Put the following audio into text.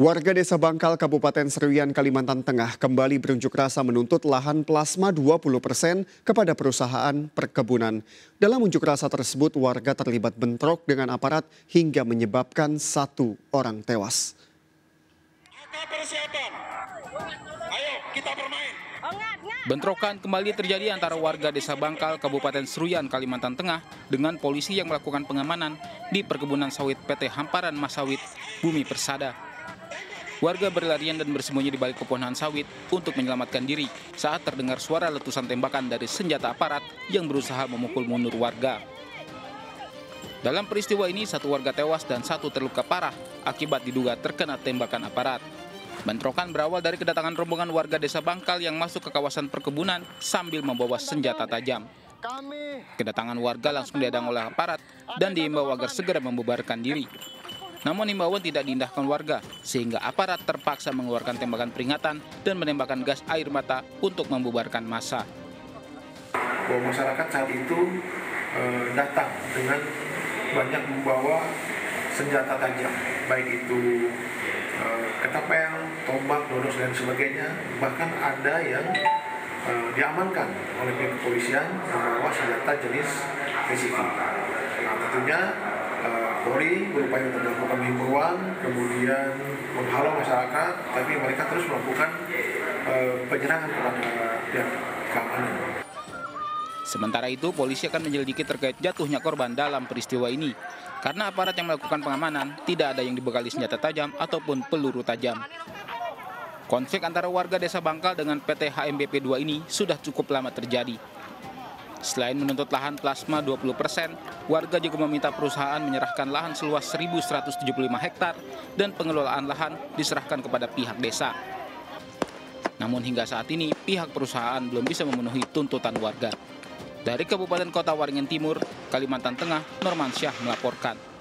Warga Desa Bangkal, Kabupaten Seruyan, Kalimantan Tengah kembali berunjuk rasa menuntut lahan plasma 20% kepada perusahaan perkebunan. Dalam unjuk rasa tersebut, warga terlibat bentrok dengan aparat hingga menyebabkan 1 orang tewas. Bentrokan kembali terjadi antara warga Desa Bangkal, Kabupaten Seruyan, Kalimantan Tengah dengan polisi yang melakukan pengamanan di perkebunan sawit PT Hamparan Masawit Bumi Persada. Warga berlarian dan bersembunyi di balik pepohonan sawit untuk menyelamatkan diri saat terdengar suara letusan tembakan dari senjata aparat yang berusaha memukul mundur warga. Dalam peristiwa ini, 1 warga tewas dan 1 terluka parah akibat diduga terkena tembakan aparat. Bentrokan berawal dari kedatangan rombongan warga Desa Bangkal yang masuk ke kawasan perkebunan sambil membawa senjata tajam. Kedatangan warga langsung dihadang oleh aparat dan diimbau agar segera membubarkan diri. Namun himbauan tidak diindahkan warga, sehingga aparat terpaksa mengeluarkan tembakan peringatan dan menembakkan gas air mata untuk membubarkan massa. Bahwa masyarakat saat itu datang dengan banyak membawa senjata tajam, baik itu ketapel, tombak, dodos, dan sebagainya. Bahkan ada yang diamankan oleh pihak kepolisian membawa senjata jenis PCV. Nah, tentunya Polri berupaya untuk melakukan himbauan, kemudian menghalau masyarakat, tapi mereka terus melakukan penyerangan kepada pihak keamanan. Sementara itu, polisi akan menyelidiki terkait jatuhnya korban dalam peristiwa ini. Karena aparat yang melakukan pengamanan tidak ada yang dibekali senjata tajam ataupun peluru tajam. Konflik antara warga Desa Bangkal dengan PT HMBP 2 ini sudah cukup lama terjadi. Selain menuntut lahan plasma 20%, warga juga meminta perusahaan menyerahkan lahan seluas 1.175 hektar dan pengelolaan lahan diserahkan kepada pihak desa. Namun hingga saat ini, pihak perusahaan belum bisa memenuhi tuntutan warga. Dari Kabupaten Kota Waringin Timur, Kalimantan Tengah, Norman Syah melaporkan.